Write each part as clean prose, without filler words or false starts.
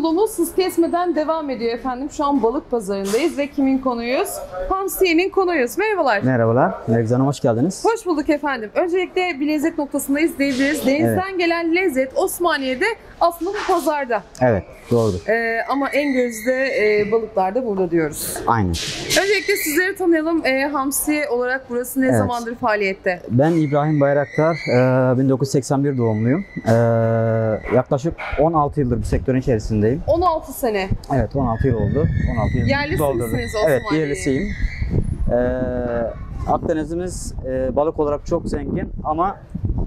yolculuğumuz hız kesmeden devam ediyor efendim. Şu an balık pazarındayız ve kimin konuyuz? Hamsiye'nin konuyuz. Merhabalar. Merhabalar. Nergiz Hanım, hoş geldiniz. Hoş bulduk efendim. Öncelikle bir lezzet noktasındayız diyebiliriz. Denizden gelen lezzet Osmaniye'de, aslında bu pazarda. Evet, doğrudur. Ama en gözde balıklar da burada diyoruz. Aynen. Öncelikle sizleri tanıyalım. Hamsiye olarak burası ne zamandır faaliyette? Ben İbrahim Bayraktar, 1981 doğumluyum. Yaklaşık 16 yıldır bu sektörün içerisindeyim. 16 sene. Evet, 16 yıl oldu. 16 yıl Yerlisi doldurdum. misiniz Osmaniye'ye? Evet, yerlisiyim. Akdeniz'imiz balık olarak çok zengin ama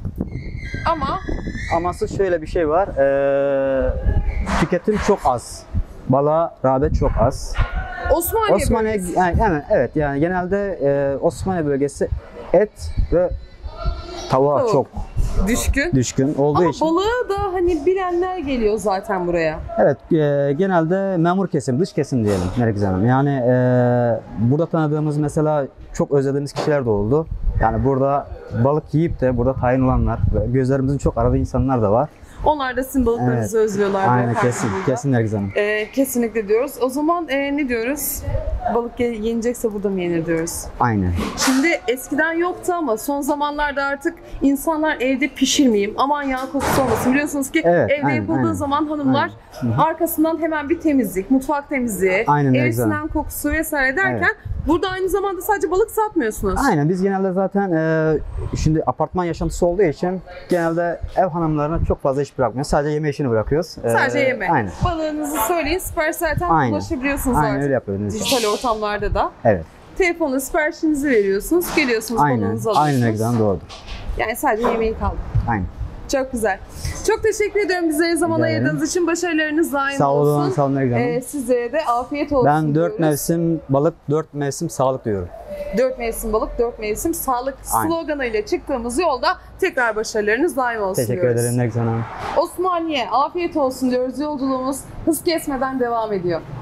aması şöyle bir şey var. Tüketim çok az. Balığa rağbet çok az. Osmaniye evet, yani genelde Osmaniye bölgesi et ve tavuğa çok düşkün olduğu ama için. Ama balığı da hani bilenler geliyor zaten buraya. Evet, genelde memur kesim, dış kesim diyelim Nergiz Hanım. Yani burada tanıdığımız, mesela çok özlediğimiz kişiler de oldu. Yani burada balık yiyip de burada tayin olanlar ve gözlerimizin çok aradığı insanlar da var. Onlar da sizin balıklarınızı özlüyorlar. Aynen, kesin Nergiz Hanım. Kesinlikle diyoruz. O zaman ne diyoruz? Balık yenecekse burada mı yenir diyoruz? Aynen. Şimdi eskiden yoktu ama son zamanlarda artık insanlar evde pişirmeyeyim, aman yağ kokusu olmasın. Biliyorsunuz ki evde yapıldığı zaman hanımlar arkasından hemen bir temizlik, mutfak temizliği, ev sinen kokusu vesaire derken burada aynı zamanda sadece balık satmıyorsunuz. Aynen, biz genelde zaten şimdi apartman yaşantısı olduğu için genelde ev hanımlarına çok fazla iş bırakmıyoruz. Sadece yeme işini bırakıyoruz. Sadece yeme. Aynen. Balığınızı söyleyin, sipariş zaten ulaşabiliyorsunuz artık. Aynen öyle yapıyoruz. Dijital ortamlarda da. Evet. Telefonla siparişinizi veriyorsunuz, geliyorsunuz, balığınızı alıyorsunuz. Aynen güzel, doğrudur. Yani sadece yemeği kaldı. Aynen. Çok güzel. Çok teşekkür ediyorum bizlere zaman ayırdığınız için. Başarılarınız daim olsun. Sağ olun, sağ olun. Sizlere de afiyet olsun. Ben 4 mevsim balık, 4 mevsim sağlık diyorum. 4 mevsim balık, 4 mevsim sağlık sloganıyla çıktığımız yolda tekrar başarılarınız daim olsun Teşekkür diyoruz. ederim Nergiz Hanım. Osmaniye afiyet olsun diyoruz. Yolculuğumuz hız kesmeden devam ediyor.